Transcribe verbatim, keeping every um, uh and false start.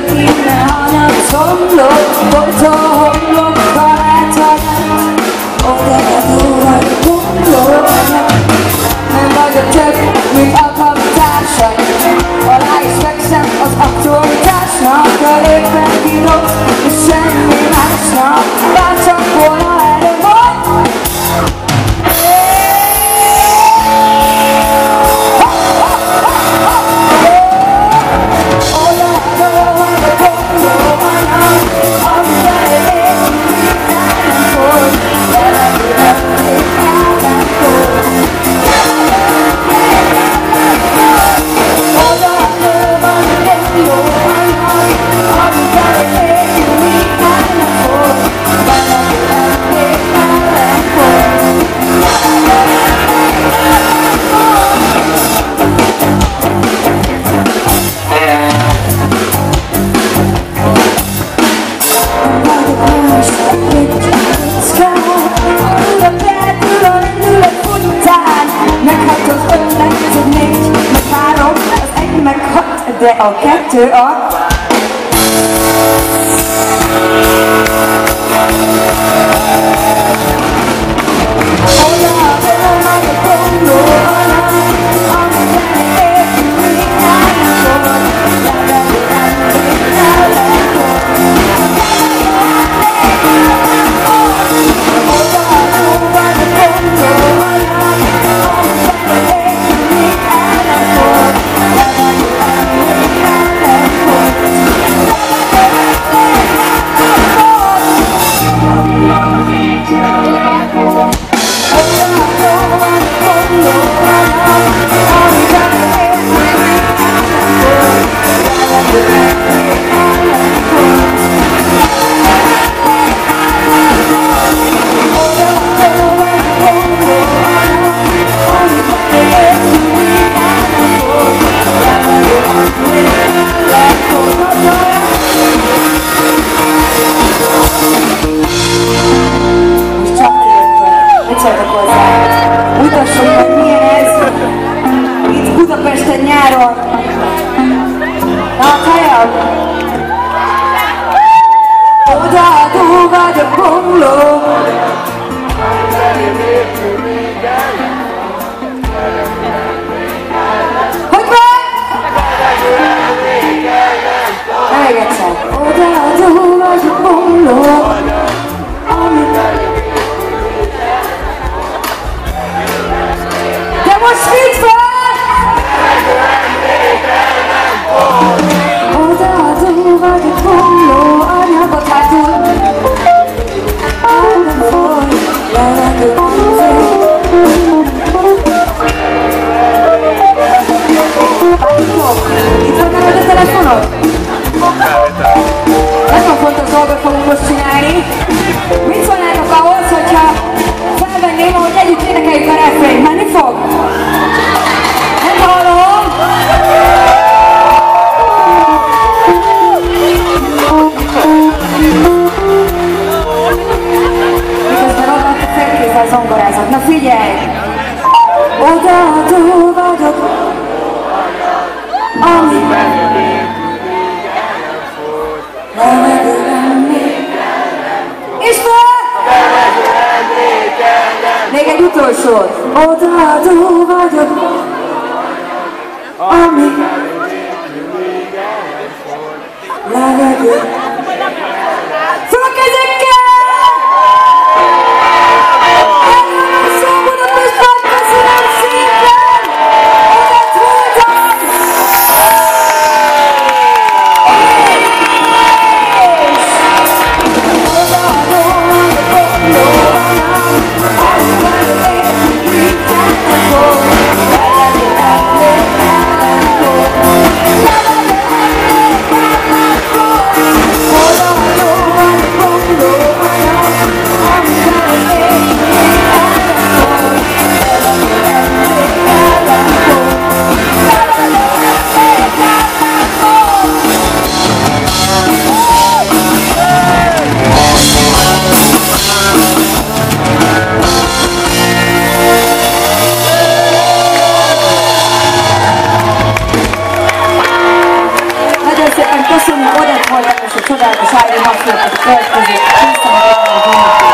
innen hanyag szomlok, bontó homlok, barátod, odaadó vagy homlok. Nem vagyok több, mint alkalmatársai, alá is fekszem az aktualitásnak, elégben bírok, és semmi másnak, bárcsak volna erő vagy. De a kettő a... Mutassuk meg, milyen ez itt Budapesten nyáron. Na, hajam! Odaadó vagyok, bomló. Hogy van? Még egyszer. Odaadó vagyok, bomló. Most mit van? Odaadó vagyok, homló, anyagot hátul. Nem foly, levegő húzó. Itt van nálad a telefonod? Nagyon fontos dolgot fogunk most csinálni. Mit szólnátok ahhoz, hogyha felvenném, ahogy együtt énekeljük a refrént? Menni fog? Nem hallom! Miközben onnan a félkézzel zongorázok. Na figyelj! Odaadó vagyok, ami levegőben még és még egy utolsó. Odaadó vagyok, ami levegő. Föl a kezekkel! Elmondom szó Budapestben, köszönöm szépen! Odett voltam! Odaadó vagyok, bomló. Levegő, levegő, levegő, levegő, levegő, levegő, szépen köszönjük, Odett voltak, és a csodálatos Ári Haflót, a következő